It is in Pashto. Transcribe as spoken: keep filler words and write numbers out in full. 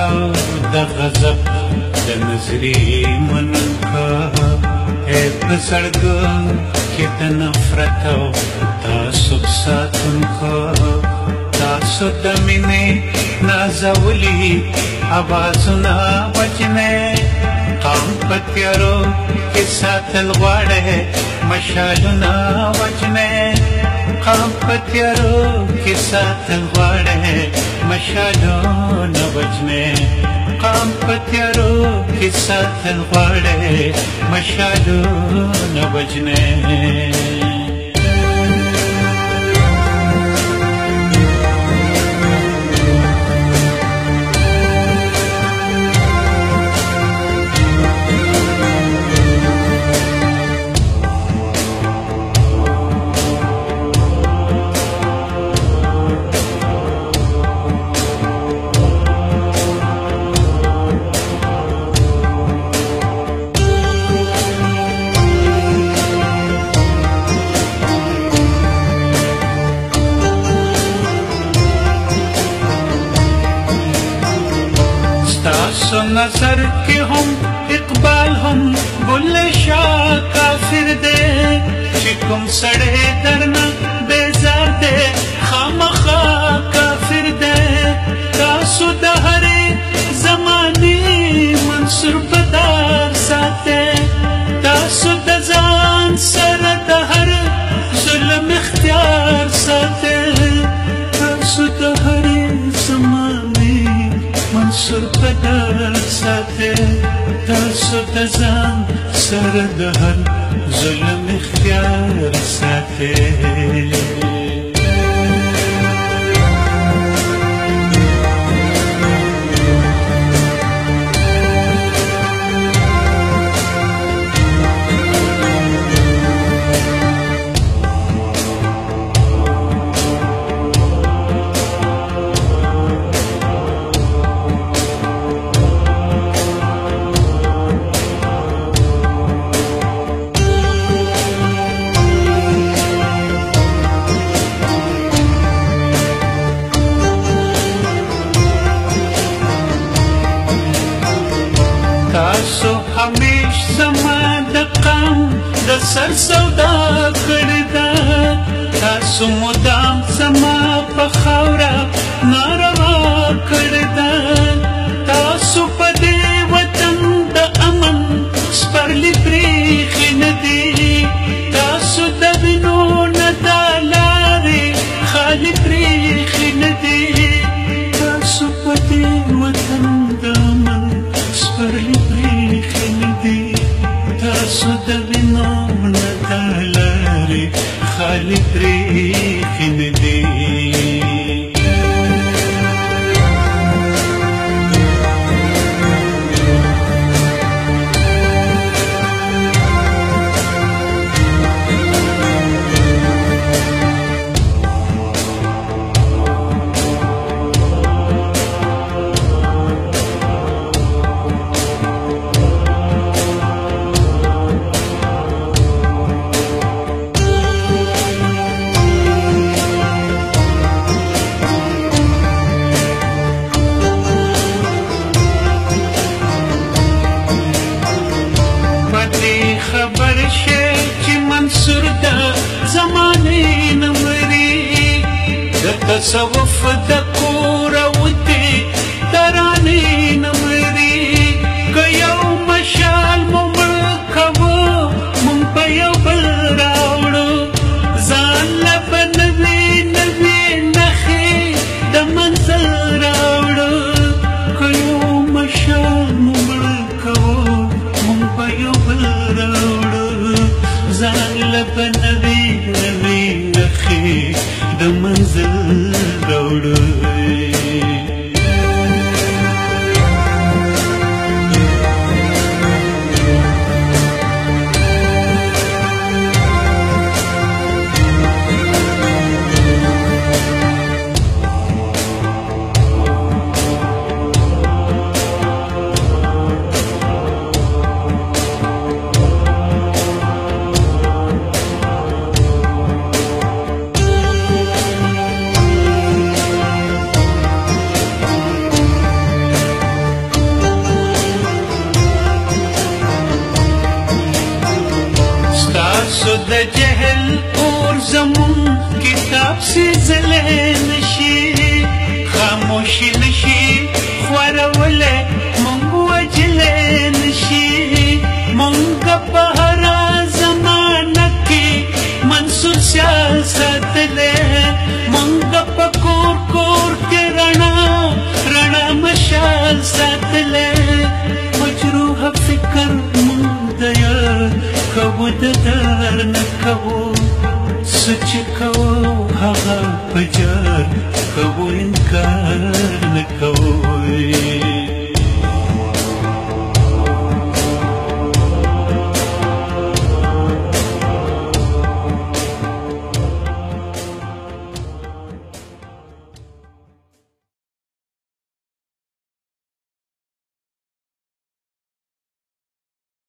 او د غضب د نظرې منکا اے پسړګو کې د نفرت او تعصب ساتونکو تاسو د مینې نازولي آوازونه وچنه قام پتیارو کې ساتل غواړي مشالونه وچنه قام پتیارو کې ساتل غواړي مشالونه وچنه قام پتیارو کې ساتل غواړي مشالونه وچنه سو نظر کے ہم اقبال ہم بلے شاہ کافر دے شکم سڑے درنا بیزار دے خامخا کافر دے تاسو دہرے زمانی منصور بدار ساتے تاسو دزان سر دہر ظلم اختیار ساتے تاسو دہرے زمانی منصور بدار ساتے تاسو دزان سر دهر ظلم اختیار ساتے تاسو همیش زما د قام د سر سودا کړی ده تاسو مدام زما په خاوره ناروا کړی ده تاسو په دې وطن د امن سپرلي پرېښي نه دي تاسو د وینو نه دا لارې خالي پرېښي نه دي تاسو په دې وطن د امن سپرلي پرېښي نه دي تاسو د وینو نه دا لارې خالي پرېښي نه دي خبر شي چې منصور د زمانې نه مري د تصوف د کور وتې ترانې نه مري که یو مشال مو مړ کوو مونږ به یو بل راوړو ځان له به نوي نوي نښې د منزل راوړو که یو مشال مو مړ کوو مونږ به یو بل ځان له به نوي نوي نښې د منزل راوړو سو د جهل اور زمون کتاب سے زلے نشی خاموشی نشی خورولے مونږ وجلے نشی مونږ په هر زمانه کې منصور سیاست لے مونږ په کور کور کې رڼا رڼا مشال ساتلے مجروح فکر مونږ د یار کوو د دار نه کوو سچ کوو هغه په جار کوو انکار نه کوو